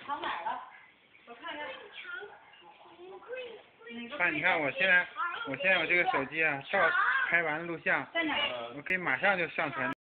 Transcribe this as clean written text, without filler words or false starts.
藏哪儿了？我看看。 看，你看我现在这个手机啊，拍完录像，我可以马上就上传。